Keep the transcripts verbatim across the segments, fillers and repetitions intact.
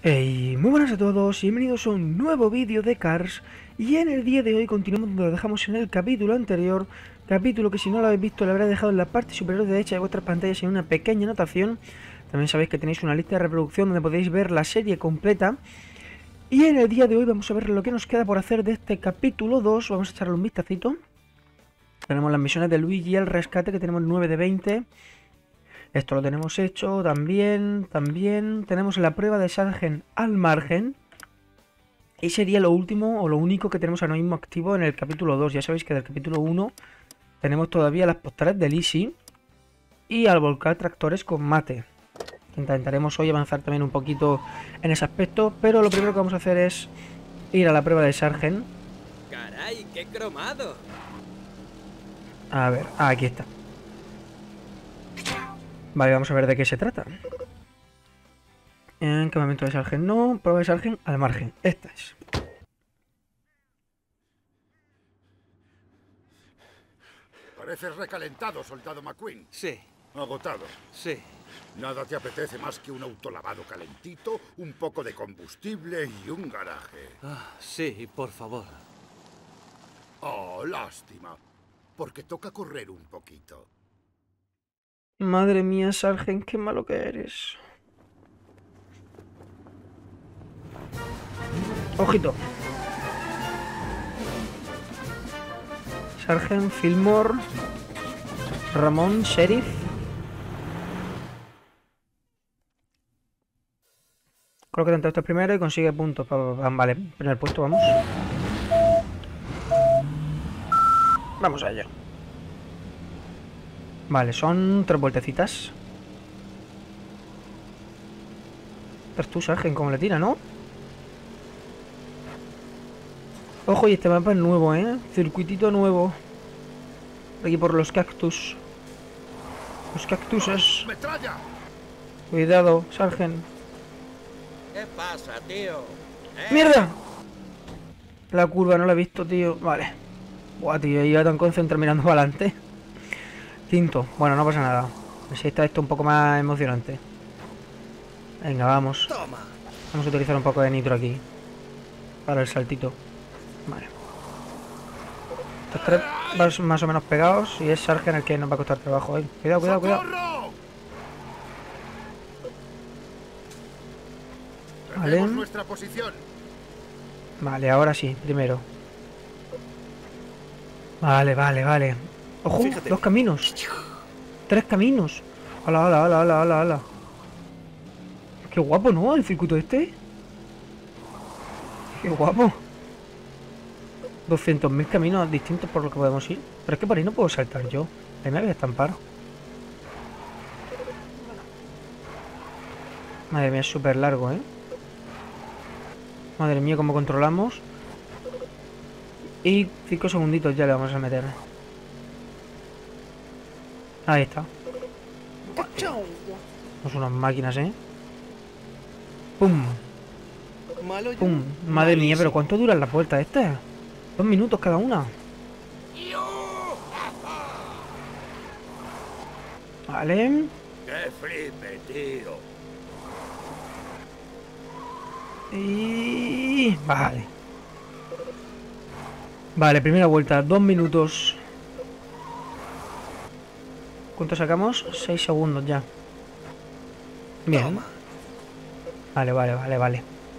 Hey, muy buenas a todos y bienvenidos a un nuevo vídeo de Cars. Y en el día de hoy continuamos donde lo dejamos en el capítulo anterior. Capítulo que si no lo habéis visto lo habré dejado en la parte superior derecha de vuestras pantallas en una pequeña anotación. También sabéis que tenéis una lista de reproducción donde podéis ver la serie completa. Y en el día de hoy vamos a ver lo que nos queda por hacer de este capítulo dos. Vamos a echarle un vistacito. Tenemos las misiones de Luigi y el rescate, que tenemos nueve de veinte. Esto lo tenemos hecho, también, también tenemos la prueba de Sargent al margen. Y sería lo último o lo único que tenemos ahora mismo activo en el capítulo dos. Ya sabéis que del capítulo uno tenemos todavía las postales de Lizzie y al volcar tractores con Mate. Intentaremos hoy avanzar también un poquito en ese aspecto, pero lo primero que vamos a hacer es ir a la prueba de Sargent. ¡Caray, qué cromado! A ver, ah, aquí está. Vale, vamos a ver de qué se trata. En qué momento de Sargent no, prueba de Sargent al margen. Esta es. Pareces recalentado, soldado McQueen. Sí, Agotado. sí. Nada te apetece más que un autolavado calentito, un poco de combustible y un garaje. Ah, sí, por favor. Oh, lástima. Porque toca correr un poquito. Madre mía, Sargent, qué malo que eres. Ojito. Sargent, Fillmore, Ramón, Sheriff. Creo que intenta esto primero y consigue puntos. Vale, primer puesto, vamos. Vamos a ello. Vale, son tres vueltecitas. Estás tú, Sargent, como le tira, ¿no? Ojo, y este mapa es nuevo, ¿eh? Circuitito nuevo. Aquí por los cactus. Los cactuses. ¡Metralla! Cuidado, Sargent. ¿Qué pasa, tío? ¿Eh? ¡Mierda! La curva no la he visto, tío. Vale. Buah, tío, iba tan concentrado mirando para adelante. Quinto. Bueno, no pasa nada. Así está esto un poco más emocionante. Venga, vamos. Toma. Vamos a utilizar un poco de nitro aquí. Para el saltito. Vale. Estos tres van más o menos pegados. Y es Sargent el que nos va a costar trabajo. Eh. Cuidado, cuidado, cuidado. ¡Socorro! Vale. Perdemos nuestra posición. Vale, ahora sí, primero. Vale, vale, vale. Ojo, Fíjate. dos caminos. Tres caminos. Hola, hola, hola, hola, hola, hola. Qué guapo, ¿no? El circuito este. Qué guapo. doscientos mil caminos distintos por los que podemos ir. Pero es que por ahí no puedo saltar yo. Ahí me voy a estampar. Madre mía, es súper largo, ¿eh? Madre mía, cómo controlamos. Y cinco segunditos ya le vamos a meter. Ahí está. Somos unas máquinas, ¿eh? ¡Pum! Malo yo. ¡Pum! Madre mía, pero ¿cuánto duran las vueltas estas? Dos minutos cada una. Vale. ¡Qué flipe, tío! Y... Vale. Vale, primera vuelta, dos minutos. ¿Cuánto sacamos? Seis segundos ya. Bien. Toma. Vale, vale, vale, vale.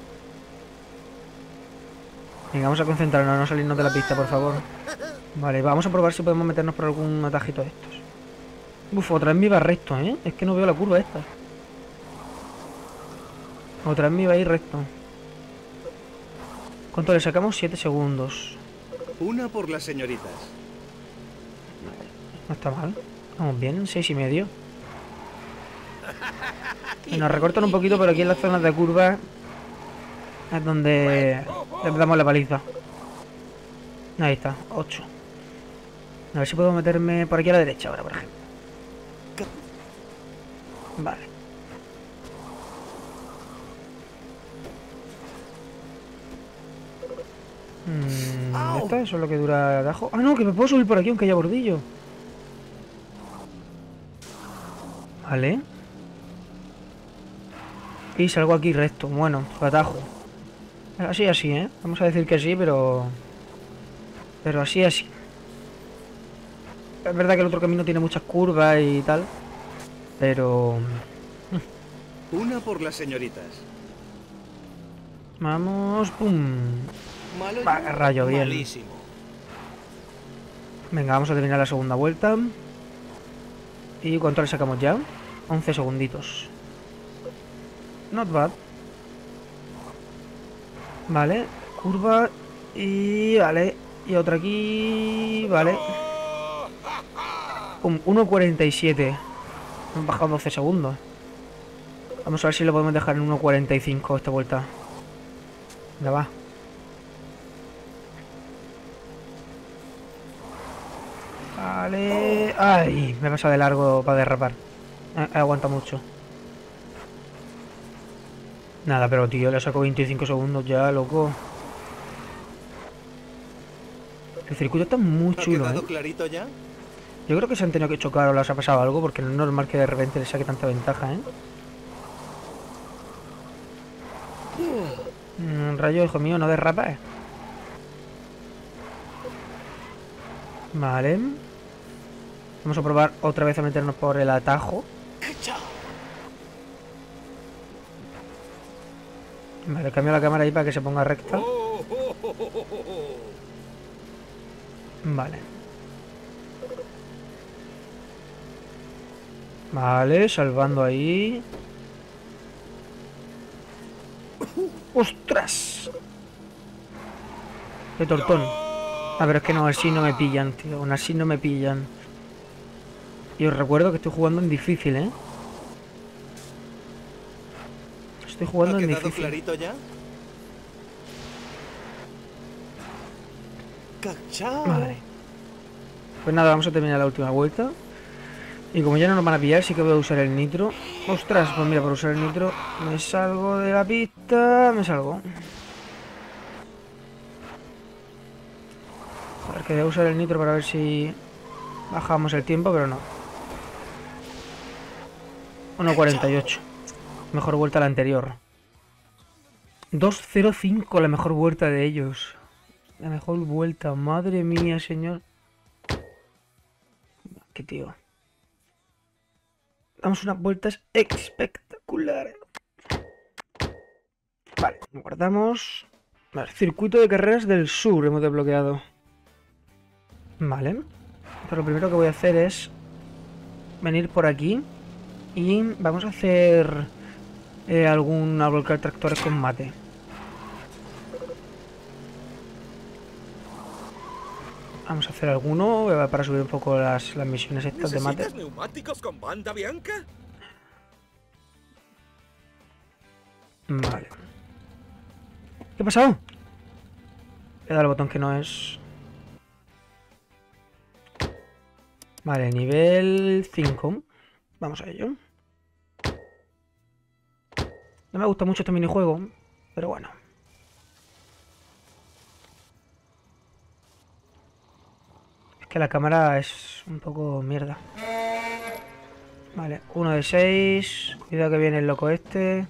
Venga, vamos a concentrarnos, a no salirnos de la pista, por favor. Vale, vamos a probar si podemos meternos por algún atajito de estos. Uf, otra vez me iba recto, ¿eh? Es que no veo la curva esta. Otra vez me iba a ir recto. ¿Cuánto le sacamos? siete segundos. Una por las señoritas. No está mal. Vamos bien, seis y medio. Nos recortan un poquito, pero aquí en las zonas de curva es donde le damos la paliza. Ahí está, ocho. A ver si puedo meterme por aquí a la derecha ahora, por ejemplo. Vale. Mm, ¿ya está? Eso es lo que dura el ajo. Ah, no, que me puedo subir por aquí aunque haya bordillo. Vale. Y salgo aquí recto. Bueno, atajo. Así, así, ¿eh? Vamos a decir que sí, pero... Pero así, así. Es verdad que el otro camino tiene muchas curvas y tal. Pero... Una por las señoritas. Vamos, pum. Malo Va, yo, rayo, bien. malísimo. Venga, vamos a terminar la segunda vuelta. ¿Y cuánto le sacamos ya? once segunditos. Not bad. Vale, curva. Y vale. Y otra aquí. Vale. Pum, uno cuarenta y siete. Hemos bajado doce segundos. Vamos a ver si lo podemos dejar en uno cuarenta y cinco esta vuelta. Ya va. Vale. Ay, me he pasado de largo para derrapar. Eh, aguanta mucho. Nada, pero tío, le saco veinticinco segundos ya, loco. El circuito está muy ¿Ha chulo, quedado ¿eh? clarito ya? Yo creo que se han tenido que chocar o les ha pasado algo, porque no es normal que de repente le saque tanta ventaja, ¿eh? Mm, rayo, hijo mío, no derrapes. Vale. Vamos a probar otra vez a meternos por el atajo. Vale, cambio la cámara ahí para que se ponga recta. Vale. Vale, salvando ahí. ¡Ostras! ¡Qué tortón! A ver, es que no, así no me pillan, tío. Aún así no me pillan. Y os recuerdo que estoy jugando en difícil, ¿eh? Estoy jugando ¿Ha en quedado difícil. clarito ya? ¡Cachao! Vale. Pues nada, vamos a terminar la última vuelta. Y como ya no nos van a pillar, sí que voy a usar el nitro. Ostras, pues mira, por usar el nitro me salgo de la pista. Me salgo. Joder, que voy a usar el nitro para ver si bajamos el tiempo, pero no. uno cuarenta y ocho. Mejor vuelta a la anterior. dos cero cinco, la mejor vuelta de ellos. La mejor vuelta, madre mía, señor. Qué tío. Damos unas vueltas espectaculares. Vale, guardamos. Vale, circuito de carreras del sur hemos desbloqueado. Vale. Pero lo primero que voy a hacer es venir por aquí. Y vamos a hacer eh, algún a volcar tractores con mate. Vamos a hacer alguno eh, para subir un poco las, las misiones estas de mate. ¿Necesitas neumáticos con banda bianca? Vale. ¿Qué ha pasado? Le he dado el botón que no es. Vale, nivel cinco. Vamos a ello. No me gusta mucho este minijuego, pero bueno. Es que la cámara es un poco mierda. Vale, uno de seis. Cuidado que viene el loco este.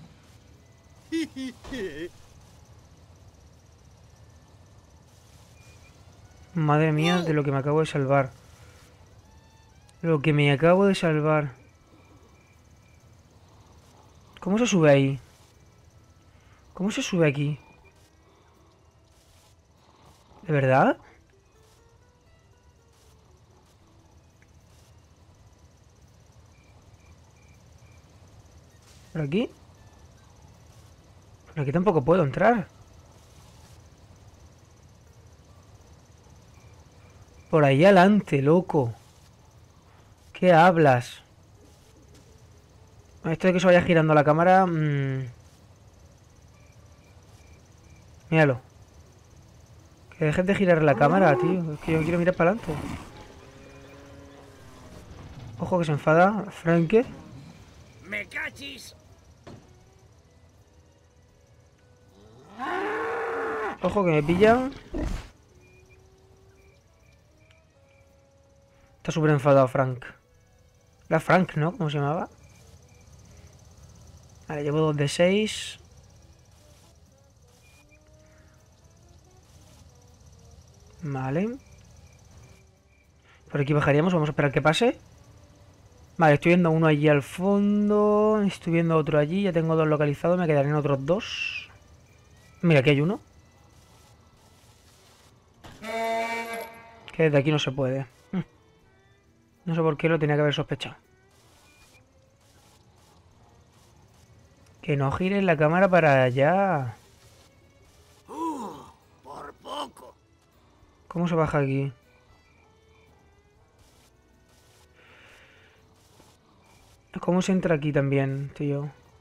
Madre mía, de lo que me acabo de salvar. Lo que me acabo de salvar. ¿Cómo se sube ahí? ¿Cómo se sube aquí? ¿De verdad? ¿Por aquí? Por aquí tampoco puedo entrar. Por ahí adelante, loco. ¿Qué hablas? Esto de que se vaya girando la cámara... Mmm... Míralo. Que dejes de girar la cámara, tío. Es que yo quiero mirar para adelante. Ojo que se enfada. Frank. ¡Me cachis! Ojo que me pillan. Está súper enfadado Frank. Era Frank, ¿no? ¿Cómo se llamaba? Vale, llevo dos de seis. Vale. Por aquí bajaríamos, vamos a esperar que pase. Vale, estoy viendo uno allí al fondo. Estoy viendo otro allí, ya tengo dos localizados, me quedarían otros dos. Mira, aquí hay uno. Que desde aquí no se puede. No sé por qué lo tenía que haber sospechado. Que no gires la cámara para allá. Uh, por poco. ¿Cómo se baja aquí? ¿Cómo se entra aquí también, tío?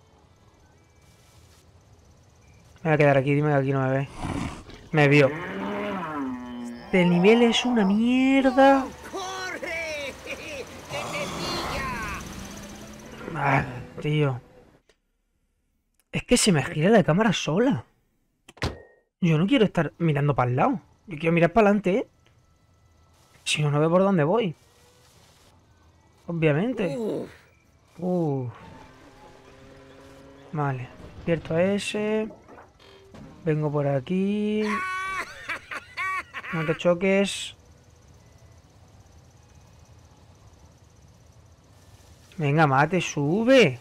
Me voy a quedar aquí, dime que aquí no me ve. Me vio. Este nivel es una mierda. ¡Corre! ¡Que te pilla! Ah, tío. Es que se me gira la cámara sola. Yo no quiero estar mirando para el lado. Yo quiero mirar para adelante, ¿eh? Si no, no veo por dónde voy. Obviamente. Uf. Uh. Vale. Despierto a ese. Vengo por aquí. No te choques. Venga, mate, sube.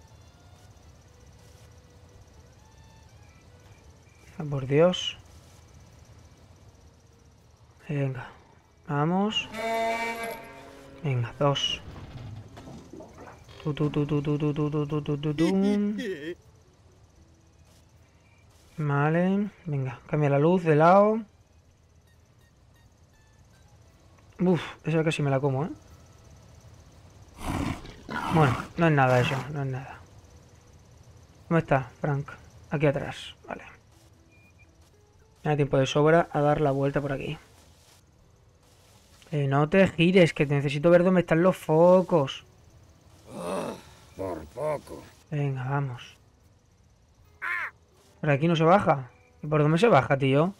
Ah, por Dios. Venga. Vamos. Venga, dos. Tu, tu, tu, tu, tu, tu, tu, tu, tu, tu, tu, tu. Vale. Venga, cambia la luz de lado. Uf, esa casi me la como, ¿eh? Bueno, no es nada eso, no es nada. ¿Dónde está, Frank? Aquí atrás, vale. Me da tiempo de sobra a dar la vuelta por aquí. Eh, no te gires, que necesito ver dónde están los focos. Oh, por poco. Venga, vamos. Por aquí no se baja. ¿Y por dónde se baja, tío?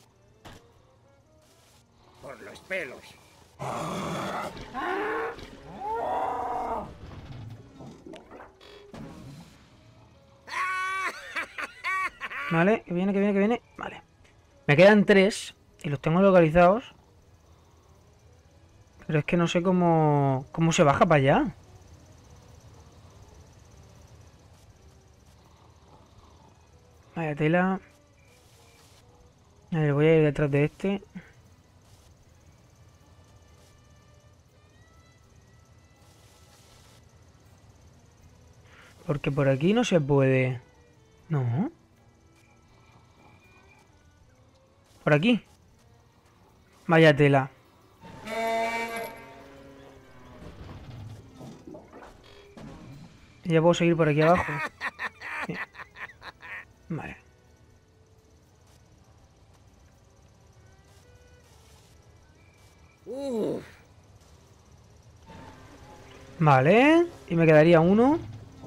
Por los pelos. Vale, que viene, que viene, que viene. Vale. Me quedan tres y los tengo localizados. Pero es que no sé cómo... ¿Cómo se baja para allá? Vaya tela. A ver, voy a ir detrás de este. Porque por aquí no se puede. No. Por aquí. Vaya tela. Ya puedo seguir por aquí abajo. Bien. Vale. Uf. Vale. Y me quedaría uno.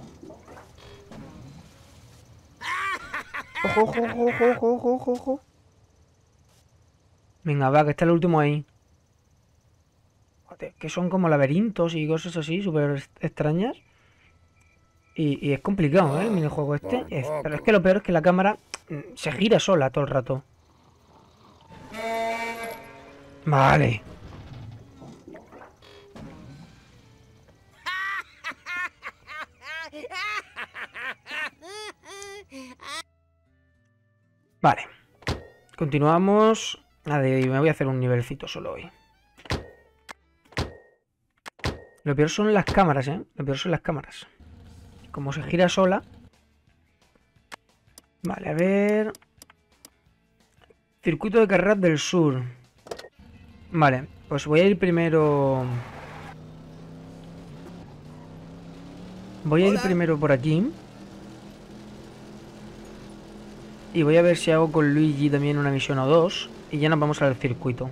Ojo, ojo, ojo, ojo, ojo, ojo, ojo. Venga, va, que está el último ahí. Joder, que son como laberintos y cosas así, súper extrañas. Y, y es complicado, ¿eh? El minijuego este. Es- pero es que lo peor es que la cámara mm, se gira sola todo el rato. Vale. Vale. Continuamos. A ver, me voy a hacer un nivelcito solo hoy. Lo peor son las cámaras, ¿eh? Lo peor son las cámaras. Como se gira sola. Vale, a ver. Circuito de carreras del sur. Vale, pues voy a ir primero... Voy a ir Hola. primero por aquí. Y voy a ver si hago con Luigi también una misión o dos. Y ya nos vamos al circuito.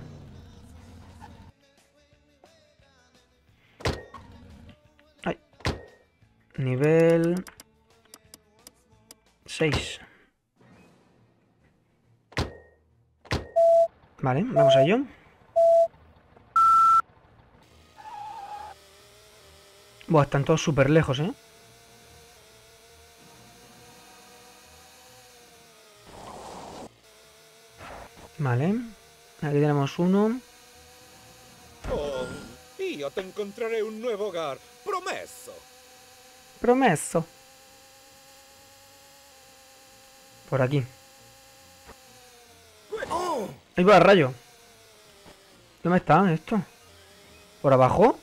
Ay. Nivel... seis. Vale, vamos a ello. Buah, están todos súper lejos, ¿eh? Vale. Aquí tenemos uno. Oh, io te encontraré un nuevo hogar, promesso. Promeso. Por aquí. ¡Oh! Ahí va el rayo. ¿Dónde están estos? ¿Por abajo?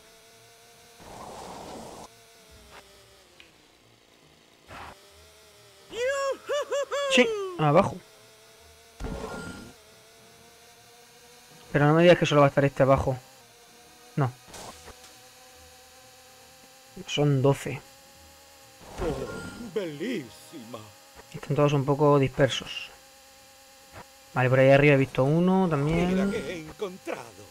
Sí, abajo. Pero no me digas que solo va a estar este abajo. No. Son doce. Oh, bellissima. Están todos un poco dispersos. Vale, por ahí arriba he visto uno Mira también. que he encontrado.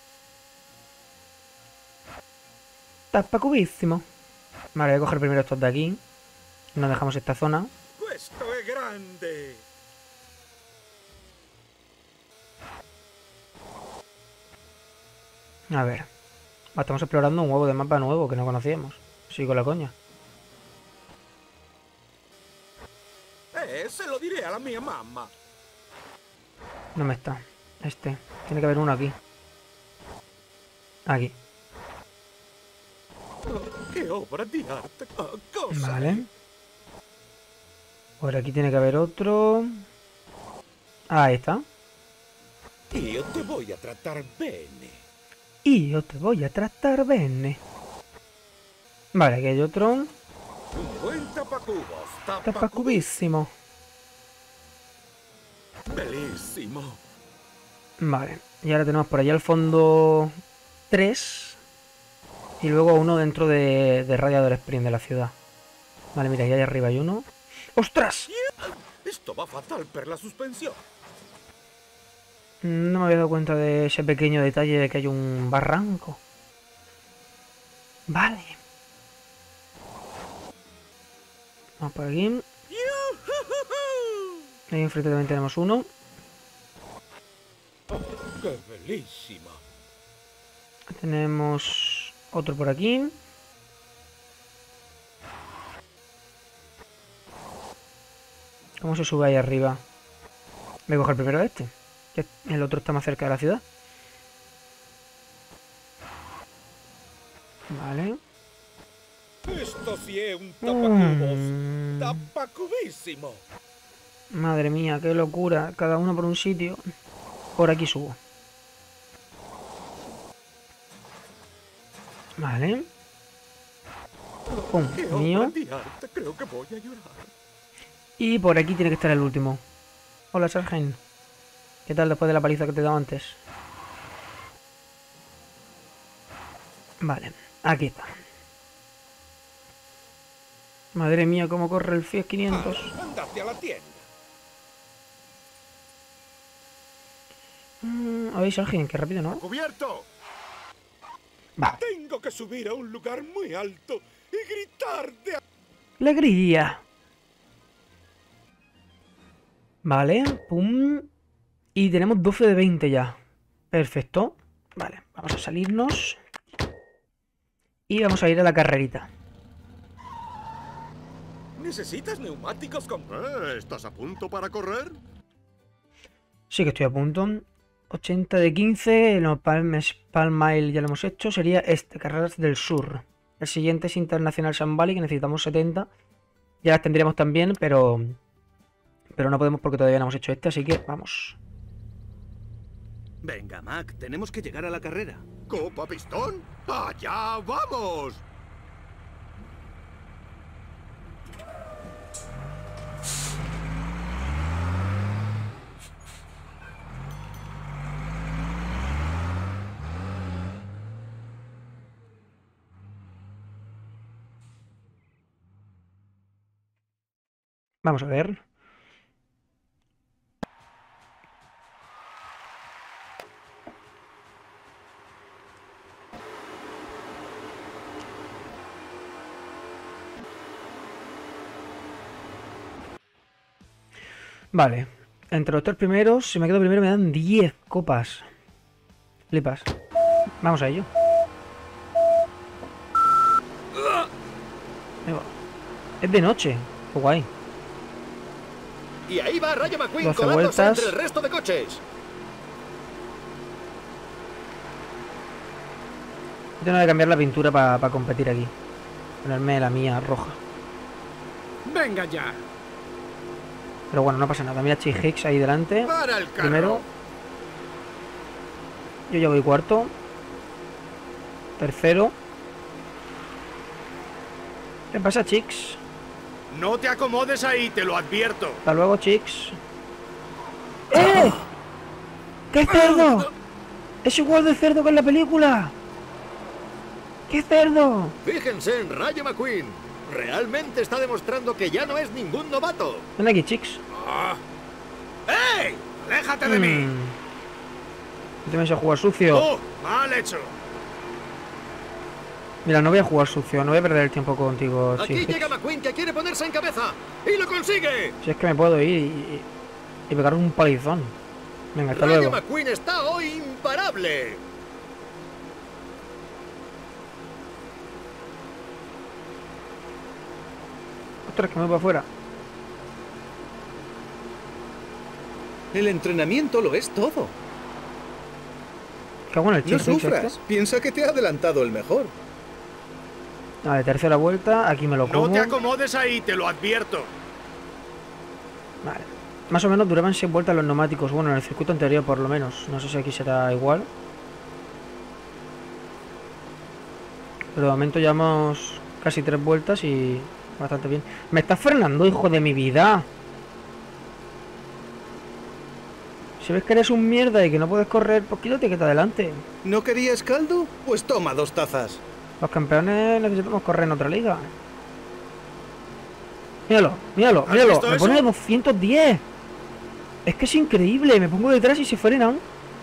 Tapacubísimo. Vale, voy a coger primero estos de aquí. Nos dejamos esta zona. Questo è grande. A ver. Ah, estamos explorando un huevo de mapa nuevo que no conocíamos. Sí, con la coña. Eh, se lo diré alla mia mamma. ¿Dónde está? Este. Tiene que haber uno aquí. Aquí. Oh, che opera di arte. Oh, cosa? Vale. Por aquí tiene que haber otro. Ah, ahí está. Io te voy a tratar bene. Y yo te voy a tratar bene. Vale, aquí hay otro. Un buen tapacubos. Tapacubísimo. Bellissimo. Vale. Y ahora tenemos por allá al fondo tres. Y luego uno dentro de, de Radiador Spring de la ciudad. Vale, mira, ahí arriba hay uno. ¡Ostras! Esto va fatal per la suspensión. No me había dado cuenta de ese pequeño detalle de que hay un barranco. Vale. Vamos por aquí. Ahí enfrente también tenemos uno. Oh, che bellissima. Tenemos otro por aquí. ¿Cómo se sube ahí arriba? Voy a coger primero este. Que el otro está más cerca de la ciudad. Vale. Esto sí è un tapacubos. Mm. Tapacubísimo. Madre mía, qué locura. Cada uno por un sitio. Por aquí subo. Vale. Pum, Che mío. opera di arte, creo que voy a llorar. Y por aquí tiene que estar el último. Hola, Sargent. ¿Qué tal después de la paliza que te he dado antes? Vale, aquí está. Madre mía, cómo corre el Fiat quinientos. Andate a la tienda. Mm, ¿Oís, Sargent? Qué rápido, ¿no? ¡Cubierto! Va. Tengo que subir a un lugar muy alto y gritar de... ¡Alegría! Vale, pum. Y tenemos doce de veinte ya. Perfecto. Vale, vamos a salirnos. Y vamos a ir a la carrerita. ¿Necesitas neumáticos con...? Eh, ¿Estás a punto para correr? Sí que estoy a punto. ochenta de quince. Los Palm, Palm Mile ya lo hemos hecho. Sería este, Carreras del Sur. El siguiente es Internacional Sun Valley, que necesitamos setenta. Ya las tendríamos también, pero... Pero no podemos porque todavía no hemos hecho este, así que vamos. Venga, Mac, tenemos que llegar a la carrera. ¿Copa Pistón? ¡Allá vamos! Vamos a ver. Vale. Entre los tres primeros, si me quedo primero me dan diez copas. Flipas. Vamos a ello. Ahí va. Es de noche. Qué guay. Y ahí va Rayo McQueen doce colándose vueltas. entre el resto de coches. Tengo que cambiar la pintura para pa competir aquí. Ponerme la mía roja. Venga ya. Pero bueno, no pasa nada. Mira Chase Hicks ahí delante. Para el carro. Primero. Yo ya voy cuarto. Tercero. ¿Qué pasa, Chicks? No te acomodes ahí, te lo advierto. Hasta luego, Chicks. ¡Eh! ¡Qué cerdo! Es igual de cerdo que en la película. ¡Qué cerdo! Fíjense en Rayo McQueen. Realmente está demostrando que ya no es ningún novato. Ven aquí, Chicks. Ah. ¡Ey! ¡Aléjate de mí! No te vayas a jugar sucio. ¡Oh! ¡Mal hecho! Mira, no voy a jugar sucio. No voy a perder el tiempo contigo, Aquí Chicks. llega McQueen que quiere ponerse en cabeza. ¡Y lo consigue! Si es que me puedo ir y, y pegar un palizón. Venga, hasta Rayo luego. McQueen está hoy imparable. Ostras, que me voy para afuera. El entrenamiento lo es todo. Qué bueno el No Chase Hicks sufras. este. Piensa que te ha adelantado el mejor. Vale, tercera vuelta. Aquí me lo como. No te acomodes ahí, te lo advierto. Vale. Más o menos duraban seis vueltas los neumáticos. Bueno, en el circuito anterior por lo menos. No sé si aquí será igual. Pero de momento llevamos casi tres vueltas y bastante bien. Me estás frenando, hijo de mi vida. Si ves que eres un mierda y que no puedes correr, pues quítate que te adelante. ¿No querías caldo? Pues toma dos tazas. Los campeones necesitamos correr en otra liga. Míralo, míralo, ¿Has míralo. visto Me eso? pone doscientos diez. Es que es increíble. Me pongo detrás y se frenan.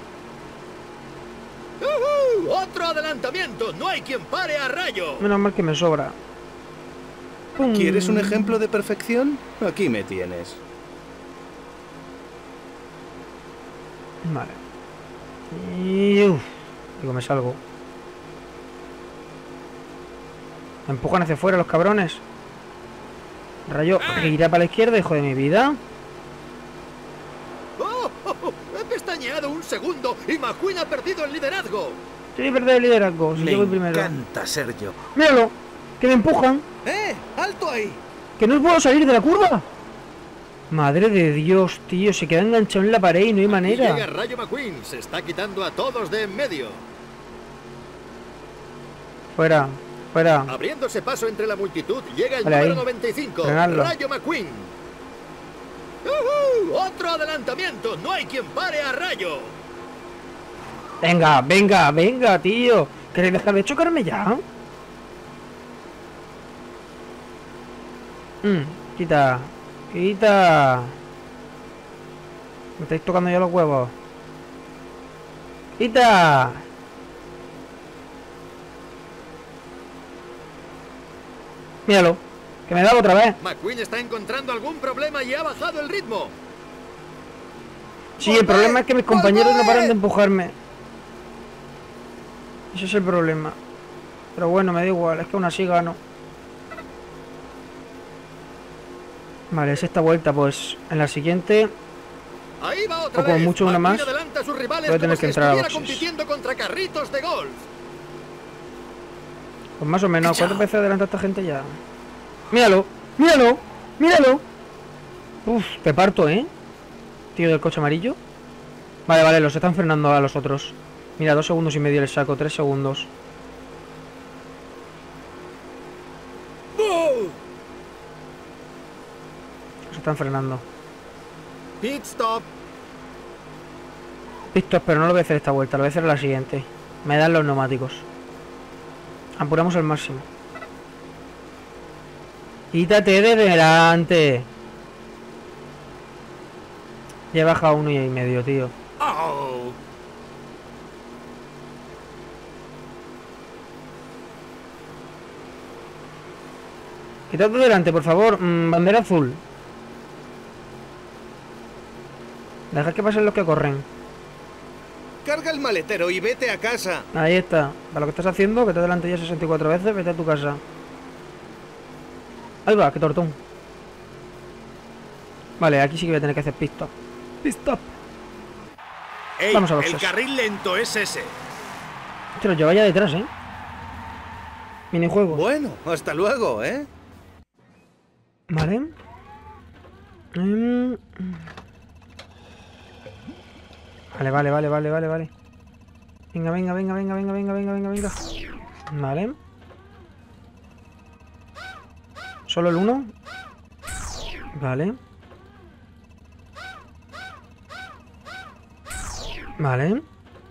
¡Uhú! ¡Otro adelantamiento! ¡No hay quien pare a Rayo! Menos mal que me sobra. Pum. ¿Quieres un ejemplo de perfección? Aquí me tienes. Vale. Y... uf, digo, me salgo. Me empujan hacia afuera los cabrones. Rayo, gira para la izquierda, hijo de mi vida. ¡Oh! oh, oh! ¡He pestañeado un segundo y McQueen ha perdido el liderazgo! Sí, perder el liderazgo, si Me yo voy primero. encanta ser yo. Míralo, que me empujan. ¡Eh! ¡Alto ahí! Que no puedo salir de la curva. Madre de Dios, tío, se queda enganchado en la pared y no hay Y llega manera. Rayo McQueen. Se está quitando a todos de en medio. Fuera, fuera. Abriéndose paso entre la multitud, llega el Vale, número ahí. noventa y cinco, Frenadlo. Rayo McQueen. ¡Uhú! ¡Otro adelantamiento! ¡No hay quien pare a Rayo! Venga, venga, venga, tío. ¿Queréis dejar de chocarme ya? Mm, quita. Quita. Me estáis tocando ya los huevos. Quita. Míralo. Que me da otra vez. McQueen está encontrando algún problema y ha bajado el ritmo. Sí, el problema es que mis compañeros no paran de empujarme. Ese es el problema. Pero bueno, me da igual, es que aún así gano. Vale, es esta vuelta, pues en la siguiente Ahí va otra o como vez. mucho una McQueen más. adelanta a sus rivales Voy a tener como que si entrar a estuviera boxes. compitiendo contra carritos de golf. Pues más o menos, ¿cuántas veces adelanta esta gente ya? Míralo, míralo, míralo. Uf, te parto, ¿eh? Tío del coche amarillo. Vale, vale, los están frenando a los otros. Mira, dos segundos y medio les saco, tres segundos. Los están frenando. Pit stop. Listo, pero no lo voy a hacer esta vuelta, lo voy a hacer en la siguiente. Me dan los neumáticos. Apuramos al máximo. Quítate de delante. Ya he bajado uno y medio, tío. Oh. Quítate de delante, por favor. Mm, bandera azul. Deja que pasen los que corren. Carga el maletero y vete a casa. Ahí está. Para lo que estás haciendo, que te adelante ya sesenta y cuatro veces, vete a tu casa. Ahí va, qué tortón. Vale, aquí sí que voy a tener que hacer pit stop. Pit stop. Ey, Vamos a el boxes. carril lento es ese. Te lo lleva ya detrás, ¿eh? Minijuegos. Bueno, hasta luego, ¿eh? Vale. Mm. Vale, vale, vale, vale, vale, vale. Venga, venga, venga, venga, venga, venga, venga, venga, venga. Vale. ¿Solo el uno? Vale. Vale.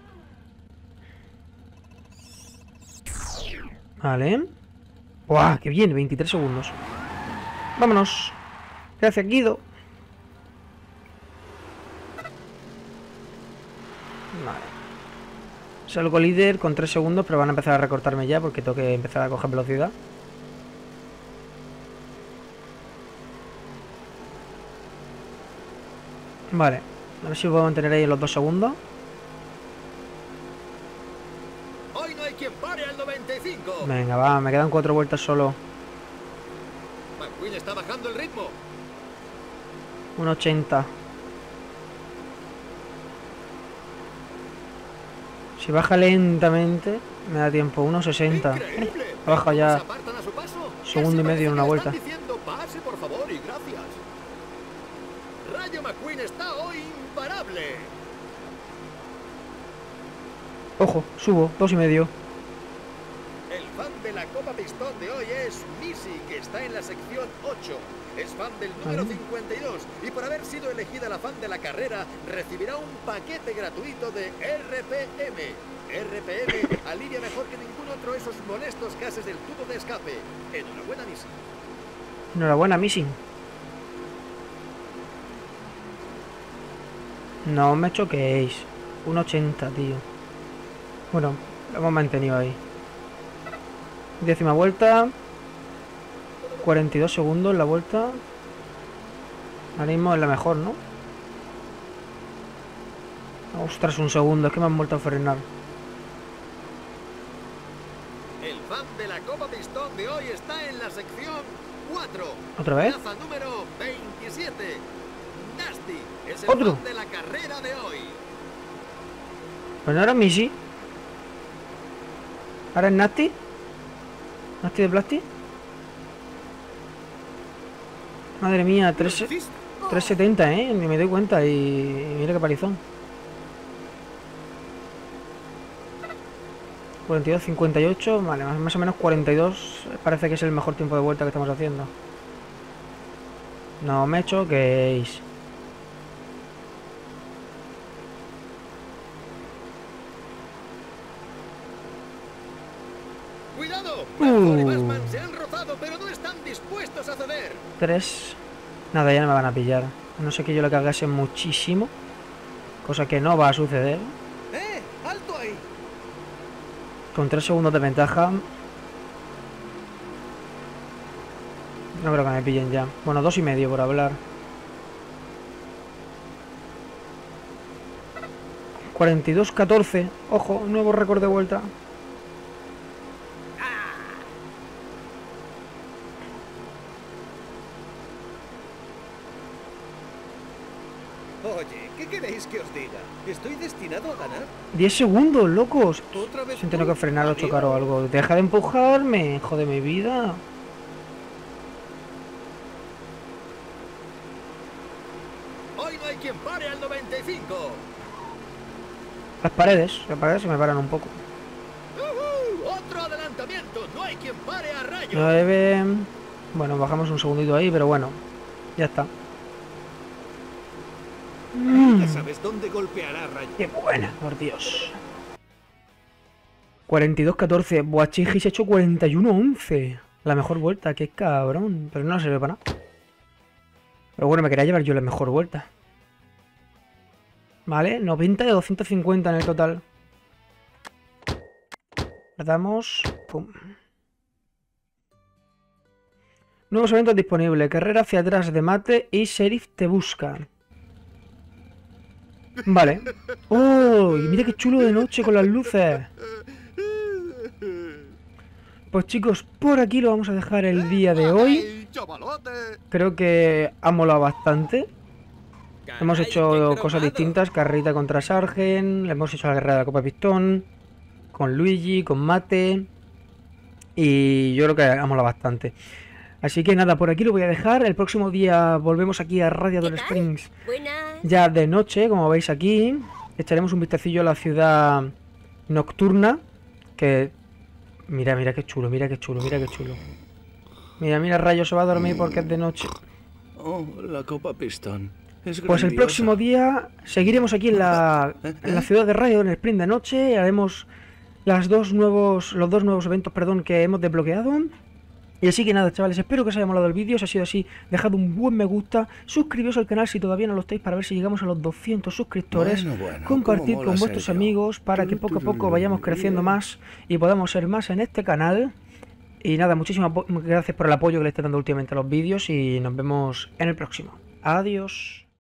Vale. ¡Buah! ¡Qué bien! veintitrés segundos. Vámonos. Gracias, Guido. Vale. Salgo líder con tres segundos, pero van a empezar a recortarme ya porque tengo que empezar a coger velocidad. Vale. A ver si puedo mantener ahí en los dos segundos. Hoy no hay quien pare al noventa y cinco. Venga, va. Me quedan cuatro vueltas solo. McQueen está bajando el ritmo. uno ochenta. Si baja lentamente, me da tiempo. uno sesenta. Increíble. Ha bajado ya ¿Se apartan a su paso? segundo y Casi medio en una parece que vuelta. le están diciendo, pase, por favor, y gracias. Rayo McQueen está hoy imparable. Ojo, subo. Dos y medio. El fan de la Copa Pistón de hoy es Missy, que está en la sección ocho. Es fan del número Vale. cincuenta y dos y por haber sido elegida la fan de la carrera recibirá un paquete gratuito de R P M. R P M alivia mejor que ningún otro esos molestos gases del tubo de escape. Enhorabuena, Missy. Enhorabuena, Missing. No me choquéis. uno ochenta, tío. Bueno, lo hemos mantenido ahí. Décima vuelta. cuarenta y dos segundos la vuelta. Ahora mismo es la mejor, ¿no? Ostras, un segundo. Es que me han vuelto a frenar. El fan de la Copa Pistón de hoy está en la sección cuatro. ¿Otra vez? Plaza número veintisiete. Nasty es el ¿Otro? fan de la carrera de hoy. Pues no era Missy. ¿Ahora es Nasty? ¿Nasty de Plasti? Madre mía, tres setenta, ¿eh? Ni me doy cuenta y mira qué palizón. cuarenta y dos cincuenta y ocho, vale, más, más o menos cuarenta y dos. Parece que es el mejor tiempo de vuelta que estamos haciendo. No me choquéis. ¡Cuidado! Uh. Marco y Bassman se han rozado, pero no están dispuestos a ceder. tres. Nada, ya no me van a pillar. A no sé que yo le cagase muchísimo. Cosa que no va a suceder. ¡Eh! ¡Alto ahí! Con tres segundos de ventaja. No creo que me pillen ya. Bueno, dos y medio por hablar. cuarenta y dos catorce. Ojo, nuevo récord de vuelta. Oye, ¿qué queréis que os diga? ¿Estoy destinado a ganar? diez segundos, locos. ¿Otra vez Se han tenido tú? que frenar o Adiós. chocar o algo. Deja de empujarme, joder mi vida. Hoy no hay quien pare al noventa y cinco. Las paredes, las paredes se me paran un poco. ¡Uhú! ¡Otro adelantamiento! ¡No hay quien pare a Rayo! nueve. Bueno, bajamos un segundito ahí, pero bueno. Ya está. Ya sabes dónde golpeará Rayo. Qué buena, por Dios. cuarenta y dos catorce. Boachigi se ha hecho cuarenta y uno once. La mejor vuelta, qué cabrón. Pero no sirve para nada. Pero bueno, me quería llevar yo la mejor vuelta. Vale, noventa de doscientos cincuenta en el total. Le damos. Pum. Nuevos eventos disponibles. Carrera hacia atrás de mate y Sheriff te busca. Vale. ¡Oh! Y mira qué chulo de noche con las luces. Pues chicos, por aquí lo vamos a dejar el día de hoy. ¡Ey, chavalote! Creo que ha molado bastante. Hemos Caray, hecho qué cosas cromado. distintas. Carrera contra Sargent. Le hemos hecho la guerra de la Copa Pistón. Con Luigi, con Mate. y yo creo que ha molado bastante. Así que nada, por aquí lo voy a dejar. El próximo día volvemos aquí a Radiador Springs, Buenas. ya de noche, como veis aquí. Echaremos un vistacillo a la ciudad nocturna, que... Mira, mira qué chulo, mira qué chulo, mira qué chulo. Mira, mira, Rayo se va a dormir porque es de noche. Oh, la copa pistón. Es Pues el grandiosa. próximo día seguiremos aquí en la, en la ciudad de Rayo, en el sprint de noche. Haremos las dos nuevos, los dos nuevos eventos, perdón, que hemos desbloqueado. Y así que nada, chavales, espero que os haya molado el vídeo. Si ha sido así, dejad un buen me gusta, suscribiros al canal si todavía no lo estáis para ver si llegamos a los doscientos suscriptores. Bueno, bueno, Compartid cómo con mola vuestros ser yo. amigos para que poco a poco vayamos creciendo más y podamos ser más en este canal. Y nada, muchísimas gracias por el apoyo que le estáis dando últimamente a los vídeos y nos vemos en el próximo. Adiós.